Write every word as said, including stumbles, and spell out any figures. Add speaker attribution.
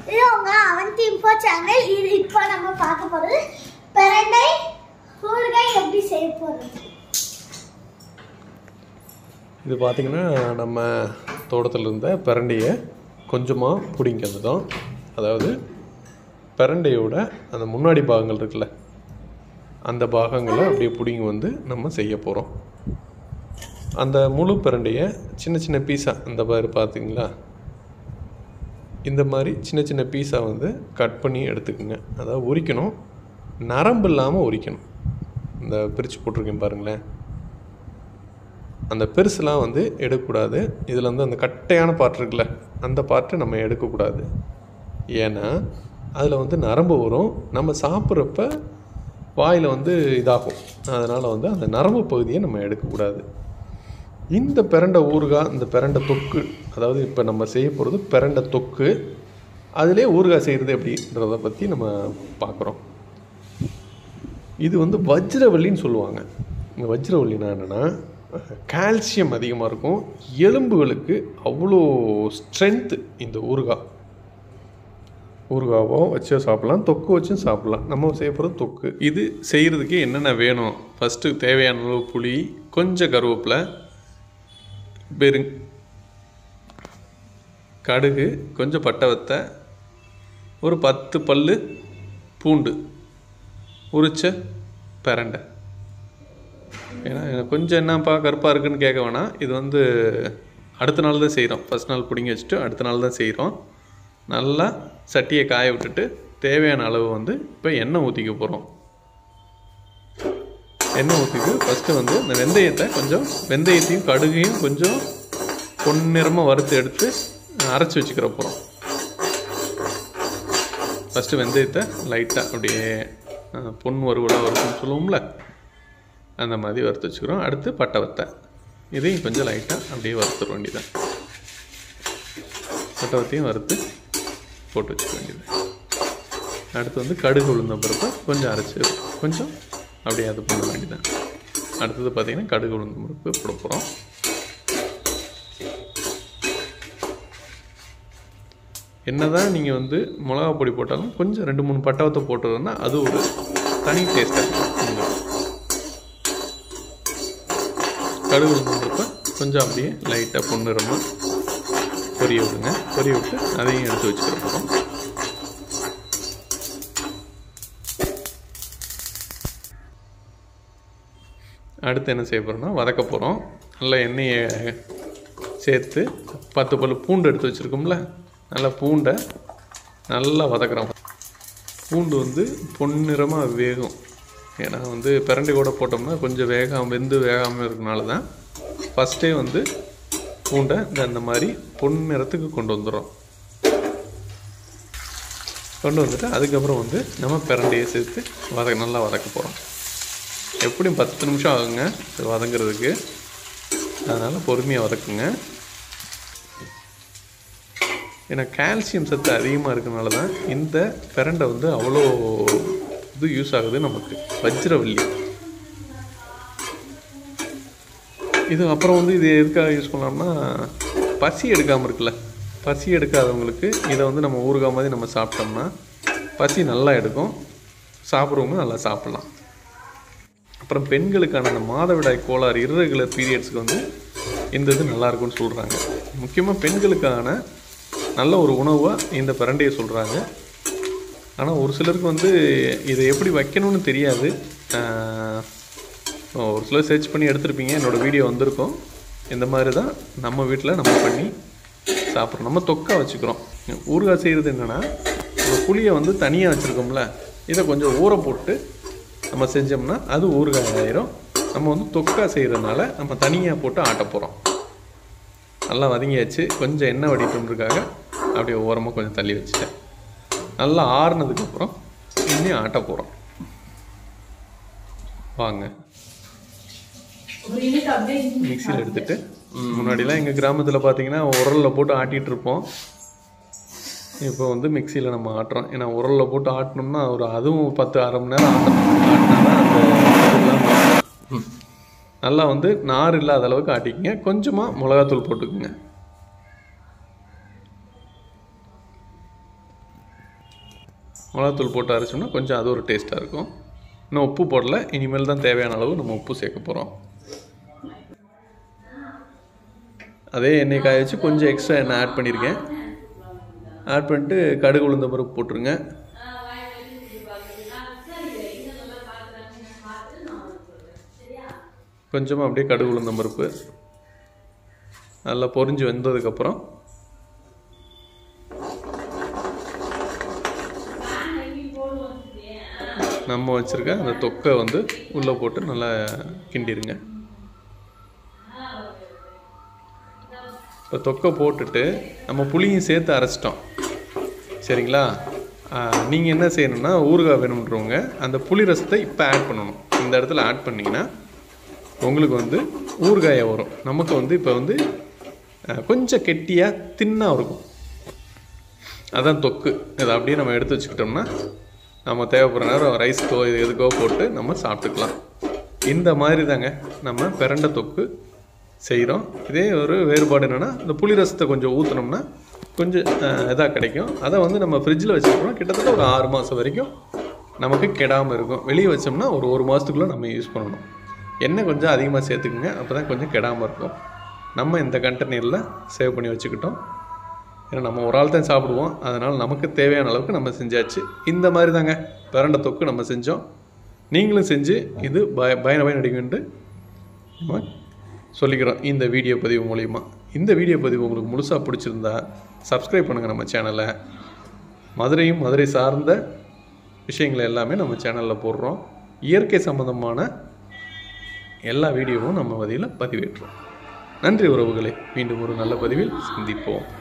Speaker 1: இது உங்க Avanti info channel. இது இப்போ நம்ம பார்க்க போறது பிரண்டை ஊறுகாய் எப்படி செய்ய போறது.
Speaker 2: இது பார்த்தீங்கன்னா நம்ம தோட்டத்தில் இருந்த பிரண்டையை கொஞ்சமாக பிடிங்கிறது தான். அதாவது பிரண்டையோட அந்த முன்னாடி பாகங்கள் இருக்குல்ல, அந்த பாகங்களை அப்படியே பிடிங்கி வந்து நம்ம செய்ய போகிறோம். அந்த முழு பிரண்டையை சின்ன சின்ன பீஸாக இந்த மாதிரி பார்த்தீங்களா, இந்த மாதிரி சின்ன சின்ன பீஸாக வந்து கட் பண்ணி எடுத்துக்கோங்க. அதாவது உரிக்கணும், நரம்பு இல்லாமல் உரிக்கணும். இந்த பிரித்து போட்டிருக்கேன் பாருங்களேன், அந்த பெருசுலாம் வந்து எடுக்கக்கூடாது. இதில் வந்து அந்த கட்டையான பார்ட் இருக்குல்ல, அந்த பார்ட்டை நம்ம எடுக்கக்கூடாது. ஏன்னா அதில் வந்து நரம்பு வரும், நம்ம சாப்பிட்றப்ப வாயில் வந்து இதாகும். அதனால் வந்து அந்த நரம்பு பகுதியை நம்ம எடுக்கக்கூடாது. இந்த பிரண்டை ஊறுகாய், இந்த பிரண்டை தொக்கு, அதாவது இப்போ நம்ம செய்ய போகிறது பிரண்டை தொக்கு, அதிலே ஊறுகாய் செய்கிறது எப்படின்றத பற்றி நம்ம பார்க்குறோம். இது வந்து வஜ்ரவள்ளின்னு சொல்லுவாங்க. இந்த வஜ்ரவள்ளினா என்னென்னா, கால்சியம் அதிகமாக இருக்கும், எலும்புகளுக்கு அவ்வளோ ஸ்ட்ரென்த்து. இந்த ஊறுகாய் ஊறுகாவோ வச்சு சாப்பிட்லாம், தொக்கு வச்சும் சாப்பிட்லாம். நம்ம செய்ய போகிறது தொக்கு. இது செய்கிறதுக்கு என்னென்ன வேணும்? ஃபஸ்ட்டு தேவையான அளவு புளி, கொஞ்சம் கருவேப்பிலை, பெருங் கடுகு, கொஞ்சம் பட்டை வத்தை, ஒரு பத்து பல் பூண்டு, உரிச்ச பிரண்டை. ஏன்னா கொஞ்சம் என்னப்பா கருப்பாக இருக்குதுன்னு கேட்க வேணாம். இது வந்து அடுத்த நாள் தான் செய்கிறோம். ஃபஸ்ட் நாள் பிடிங்கி வச்சுட்டு அடுத்த நாள் தான் செய்கிறோம். நல்லா சட்டியை காய விட்டுட்டு தேவையான அளவு வந்து இப்போ எண்ணெய் ஊற்றிக்க போகிறோம். எண்ணெய் ஊற்றிட்டு ஃபஸ்ட்டு வந்து இந்த வெந்தயத்தை கொஞ்சம் வெந்தயத்தையும் கடுகையும் கொஞ்சம் பொன்னிறமாக வறுத்து எடுத்து அரைச்சி வச்சுக்கிற போகிறோம். ஃபஸ்ட்டு வெந்தயத்தை லைட்டாக அப்படியே பொன் வறுவலாக வறுத்துன்னு சொல்லுவோம்ல, அந்த மாதிரி வறுத்து வச்சுக்கிறோம். அடுத்து பட்டை வத்தை, இதையும் கொஞ்சம் லைட்டாக அப்படியே வறுத்துட வேண்டியதான். பட்டை வத்தையும் வறுத்து போட்டு வச்சுக்க வேண்டியது. அடுத்து வந்து கடுகு உளுந்த பருப்பை கொஞ்சம் அரைச்சி கொஞ்சம் அப்படியே அது பண்ண வேண்டியதான். அடுத்தது பார்த்திங்கன்னா கடுகு உளுந்த பருப்பு போட போகிறோம். என்ன தான் நீங்கள் வந்து மிளகா பொடி போட்டாலும் கொஞ்சம் ரெண்டு மூணு பட்டவத்தை போட்டுறதுன்னா அது ஒரு தனி டேஸ்ட்டாக இருக்கும். கடுகு உளுந்த பருப்பை கொஞ்சம் அப்படியே லைட்டாக பொன்னிறமாக பொரிய விடுங்க. பொரிய விட்டு அதையும் எடுத்து வச்சுக்கிற போகிறோம். அடுத்து என்ன செய்ய போகிறோம்னா வதக்க போகிறோம். நல்லா எண்ணெயை சேர்த்து பத்து பல் பூண்டு எடுத்து வச்சுருக்கோம்ல, நல்லா பூண்டை நல்லா வதக்குறோம். பூண்டு வந்து பொன்னிறமாக வேகும். ஏன்னா வந்து பிரண்டை கூட போட்டோம்னா கொஞ்சம் வேகாமல் வெந்து வேகாமல் இருக்கனால தான் ஃபஸ்ட்டே வந்து பூண்டை இந்த அந்த மாதிரி பொன்னிறத்துக்கு கொண்டு வந்துடும். கொண்டு வந்துட்டு அதுக்கப்புறம் வந்து நம்ம பிரண்டையை சேர்த்து வதக்க நல்லா வதக்க போகிறோம். எப்படியும் பத்து நிமிஷம் ஆகுங்க வதங்கிறதுக்கு, அதனால் பொறுமையாக வதக்குங்க. ஏன்னா கால்சியம் சத்து அதிகமாக இருக்கிறனால தான் இந்த பிரண்டை வந்து அவ்வளோ இது யூஸ் ஆகுது நமக்கு, வஜ்ரவள்ளி. இது அப்புறம் வந்து இது எதுக்காக யூஸ் பண்ணலாம்னா, பசி எடுக்காமல் இருக்குல்ல, பசி எடுக்காதவங்களுக்கு இதை வந்து நம்ம ஊறுகாய் மாதிரி நம்ம சாப்பிட்டோம்னா பசி நல்லா எடுக்கும், சாப்பிட்றவங்க நல்லா சாப்பிட்லாம். அப்புறம் பெண்களுக்கான அந்த மாதவிடாய் கோளாறு இர்ரெகுலர் பீரியட்ஸுக்கு வந்து இந்த இது நல்லாயிருக்கும்னு சொல்கிறாங்க. முக்கியமாக பெண்களுக்கான நல்ல ஒரு உணவாக இந்த பிரண்டையை சொல்கிறாங்க. ஆனால் ஒரு சிலருக்கு வந்து இதை எப்படி வைக்கணும்னு தெரியாது. ஒரு சிலர் சர்ச் பண்ணி எடுத்துருப்பீங்க, என்னோடய வீடியோ வந்திருக்கோம். இந்த மாதிரி தான் நம்ம வீட்டில் நம்ம பண்ணி சாப்பிட்றோம். நம்ம தொக்கா வச்சுக்கிறோம். ஊறுகாய் செய்கிறது என்னென்னா, ஒரு புளியை வந்து தனியாக வச்சுருக்கோம்ல, இதை கொஞ்சம் ஊற போட்டு நம்ம செஞ்சோம்னா அது ஊறுகாய் ஆயிரும். நம்ம வந்து தொக்கா செய்கிறதுனால நம்ம தனியாக போட்டு ஆட்ட போகிறோம். நல்லா வதங்கியாச்சு. கொஞ்சம் எண்ணெய் வடிட்டுன்றதுக்காக அப்படியே ஓரமாக கொஞ்சம் தள்ளி வச்சுட்டேன். நல்லா ஆறுனதுக்கப்புறம் இன்னும் ஆட்ட போகிறோம். வாங்க மிக்சியில் எடுத்துகிட்டு, முன்னாடிலாம் எங்கள் கிராமத்தில் பார்த்தீங்கன்னா உரலில் போட்டு ஆட்டிகிட்டு இருப்போம். இப்போ வந்து மிக்சியில் நம்ம ஆட்டுறோம். ஏன்னா உரலில் போட்டு ஆட்டினோம்னா ஒரு அதுவும் பத்து அரை மணி நேரம் ஆட்டணும். ஆட்டினா தான் அந்த நல்லா வந்து நார் இல்லாத அளவுக்கு ஆட்டிக்கிங்க. கொஞ்சமாக மிளகாத்தூள் போட்டுக்குங்க. மிளகாத்தூள் போட்டு அரைச்சோம்னா கொஞ்சம் அது ஒரு டேஸ்ட்டாக இருக்கும். இன்னும் உப்பு போடல, இனிமேல் தான் தேவையான அளவு நம்ம உப்பு சேர்க்க போகிறோம். அதே எண்ணெய் காய வச்சு கொஞ்சம் எக்ஸ்ட்ரா எண்ணெய் ஆட் பண்ணியிருக்கேன். ஆட் பண்ணிட்டு கடுகு உளுந்த பருப்பு போட்டுருங்க. கொஞ்சமாக அப்படியே கடுகு உளுந்த பருப்பு நல்லா பொரிஞ்சு வெந்ததுக்கப்புறம் நம்ம வச்சுருக்க அந்த தொக்கை வந்து உள்ளே போட்டு நல்லா கிண்டிடுங்க. இப்போ தொக்கை போட்டுட்டு நம்ம புளியும் சேர்த்து அரைச்சிட்டோம் சரிங்களா. நீங்கள் என்ன செய்யணும்னா ஊறுகாய் வேணுன்றவங்க அந்த புளி ரசத்தை இப்போ ஆட் பண்ணணும். இந்த இடத்துல ஆட் பண்ணிங்கன்னா உங்களுக்கு வந்து ஊறுகாயை வரும். நமக்கு வந்து இப்போ வந்து கொஞ்சம் கெட்டியாக தின்னாக இருக்கும். அதான் தொக்கு. இதை அப்படியே நம்ம எடுத்து வச்சுக்கிட்டோம்னா நம்ம தேவைப்படுற நேரம் ரைஸ்க்கோ இது எதுக்கோ போட்டு நம்ம சாப்பிட்டுக்கலாம். இந்த மாதிரி தாங்க நம்ம பிரண்டை தொக்கு செய்கிறோம். இதே ஒரு வேறுபாடு என்னென்னா இந்த புளி ரசத்தை கொஞ்சம் ஊற்றினோம்னா கொஞ்சம் இதாக கிடைக்கும். அதை வந்து நம்ம ஃப்ரிட்ஜில் வச்சுக்கிட்டோம்னா கிட்டத்தட்ட ஒரு ஆறு மாதம் வரைக்கும் நமக்கு கெடாமல் இருக்கும். வெளியே வச்சோம்னா ஒரு ஒரு மாதத்துக்குள்ளே நம்ம யூஸ் பண்ணணும். எண்ணெய் கொஞ்சம் அதிகமாக சேர்த்துக்குங்க, அப்போ தான் கொஞ்சம் கெடாமல் இருக்கும். நம்ம இந்த கண்டெய்னரில் சேவ் பண்ணி வச்சுக்கிட்டோம். ஏன்னா நம்ம ஒரு ஆள் தான் சாப்பிடுவோம், அதனால் நமக்கு தேவையான அளவுக்கு நம்ம செஞ்சாச்சு. இந்த மாதிரி தாங்க பிரண்டை தொக்கு நம்ம செஞ்சோம். நீங்களும் செஞ்சு இது பய பயன பயன் அடைக்குன்ட்டு நம்ம சொல்லிக்கிறோம் இந்த வீடியோ பதிவு மூலிமா. இந்த வீடியோ பதிவு உங்களுக்கு முழுசாக பிடிச்சிருந்தா சப்ஸ்கிரைப் பண்ணுங்கள் நம்ம சேனலை. மதுரையும் மதுரை சார்ந்த விஷயங்களை எல்லாமே நம்ம சேனலில் போடுறோம். இயற்கை சம்பந்தமான எல்லா வீடியோவும் நம்ம பதிவில் பதிவேற்றோம். நன்றி உறவுகளே, மீண்டும் ஒரு நல்ல பதிவில் சந்திப்போம்.